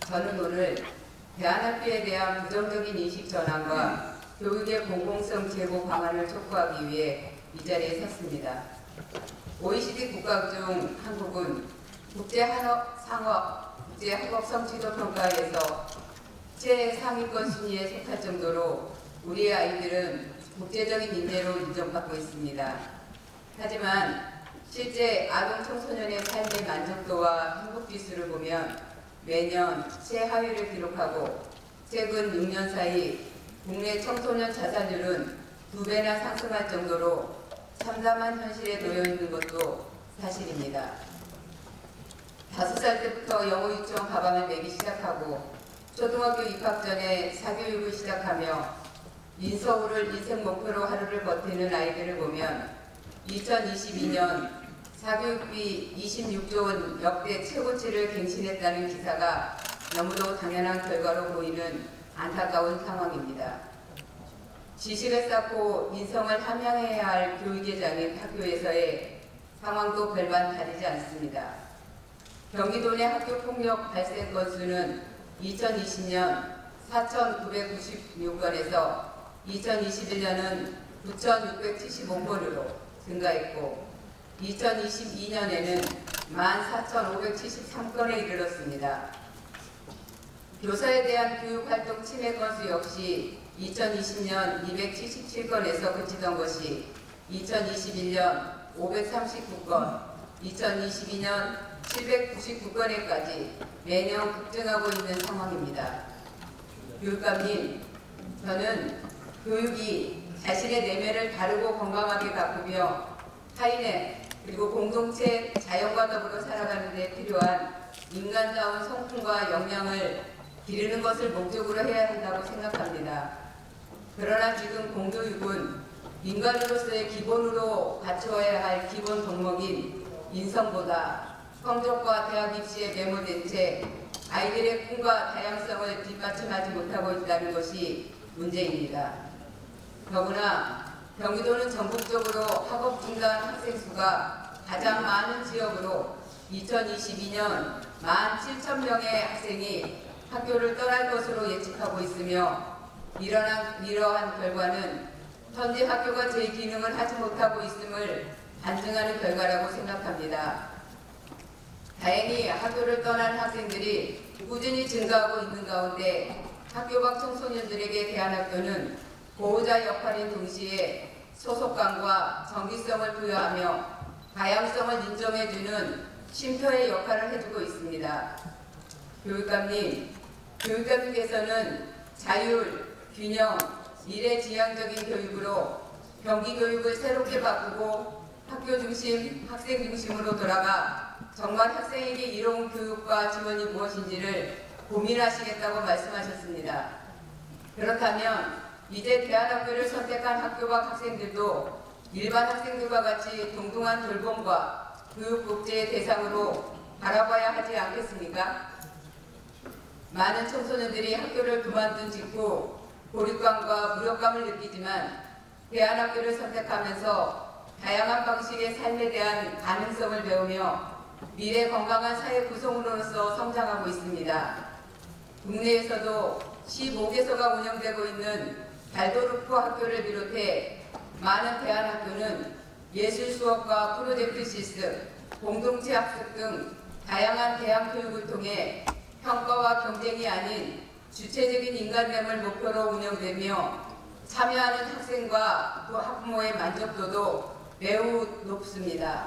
저는 오늘 대안학교에 대한 부정적인 인식 전환과 교육의 공공성 제고 방안을 촉구하기 위해 이 자리에 섰습니다. OECD 국가 중 한국은 국제학업 성취도 평가에서 최상위권 순위에 속할 정도로 우리의 아이들은 국제적인 인재로 인정받고 있습니다. 하지만 실제 아동 청소년의 삶의 만족도와 행복 지수를 보면 매년 최하위를 기록하고 최근 6년 사이 국내 청소년 자살률은 2배나 상승할 정도로 참담한 현실에 놓여 있는 것도 사실입니다. 5살 때부터 영어 유치원 가방을 매기 시작하고 초등학교 입학 전에 사교육을 시작하며 인서울을 인생 목표로 하루를 버티는 아이들을 보면 2022년 사교육비 26조 원 역대 최고치를 갱신했다는 기사가 너무도 당연한 결과로 보이는 안타까운 상황입니다. 지식을 쌓고 인성을 함양해야 할 교육의 장인 학교에서의 상황도 별반 다르지 않습니다. 경기도 내 학교폭력 발생 건수는 2020년 4,996건에서 2021년은 9,675건으로 증가했고 2022년에는 14,573건에 이르렀습니다. 교사에 대한 교육활동 침해 건수 역시 2020년 277건에서 그치던 것이 2021년 539건, 2022년 799건에까지 매년 급증하고 있는 상황입니다. 교육감님, 저는 교육이 자신의 내면을 바르고 건강하게 가꾸며 타인의 그리고 공동체 자연과 더불어 살아가는 데 필요한 인간다운 성품과 역량을 기르는 것을 목적으로 해야 한다고 생각합니다. 그러나 지금 공교육은 인간으로서의 기본으로 갖추어야 할 기본 덕목인 인성보다 성적과 대학 입시에 매몰된 채 아이들의 꿈과 다양성을 뒷받침하지 못하고 있다는 것이 문제입니다. 더구나 경기도는 전국적으로 학업 중단 학생 수가 가장 많은 지역으로 2022년 17,000명의 학생이 학교를 떠날 것으로 예측하고 있으며 이러한 결과는 현재 학교가 제 기능을 하지 못하고 있음을 반증하는 결과라고 생각합니다. 다행히 학교를 떠난 학생들이 꾸준히 증가하고 있는 가운데 학교 밖 청소년들에게 대안학교는 보호자 역할인 동시에 소속감과 정기성을 부여하며 다양성을 인정해주는 쉼터의 역할을 해주고 있습니다. 교육감님께서는 자율, 균형, 미래지향적인 교육으로 경기교육을 새롭게 바꾸고 학교 중심, 학생 중심으로 돌아가 정말 학생에게 이로운 교육과 지원이 무엇인지를 고민하시겠다고 말씀하셨습니다. 그렇다면 이제 대안학교를 선택한 학교 밖 학생들도 일반 학생들과 같이 동등한 돌봄과 교육 복제의 대상으로 바라봐야 하지 않겠습니까? 많은 청소년들이 학교를 그만둔 직후 고립감과 무력감을 느끼지만 대안학교를 선택하면서 다양한 방식의 삶에 대한 가능성을 배우며 미래 건강한 사회 구성으로서 성장하고 있습니다. 국내에서도 15개소가 운영되고 있는 발도르프 학교를 비롯해 많은 대안학교는 예술 수업과 프로젝트 시스템, 공동체 학습 등 다양한 대안 교육을 통해 평가와 경쟁이 아닌 주체적인 인간됨을 목표로 운영되며 참여하는 학생과 또 학부모의 만족도도 매우 높습니다.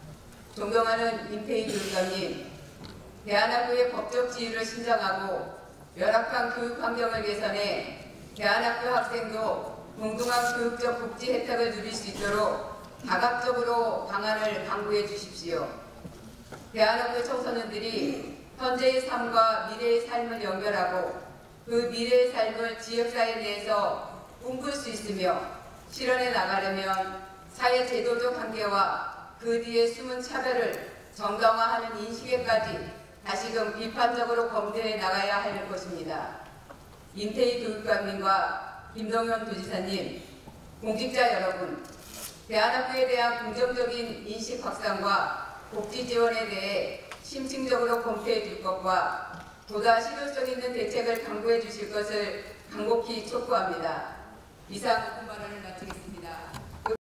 존경하는 임태희 교육감님, 대안학교의 법적 지위를 신장하고 열악한 교육 환경을 개선해 대안학교 학생도 동등한 교육적 복지 혜택을 누릴 수 있도록 다각적으로 방안을 강구해 주십시오. 대안학교 청소년들이 현재의 삶과 미래의 삶을 연결하고 그 미래의 삶을 지역사회 내에서 꿈꿀 수 있으며 실현해 나가려면 사회 제도적 한계와 그 뒤에 숨은 차별을 정당화하는 인식에까지 다시금 비판적으로 검토해 나가야 할 것입니다. 임태희 교육감님과 김동현 도지사님, 공직자 여러분, 대안학교에 대한 긍정적인 인식 확산과 복지 지원에 대해 심층적으로 검토해 줄 것과 보다 실효성 있는 대책을 강구해 주실 것을 간곡히 촉구합니다. 이상 오픈 발언을 마치겠습니다.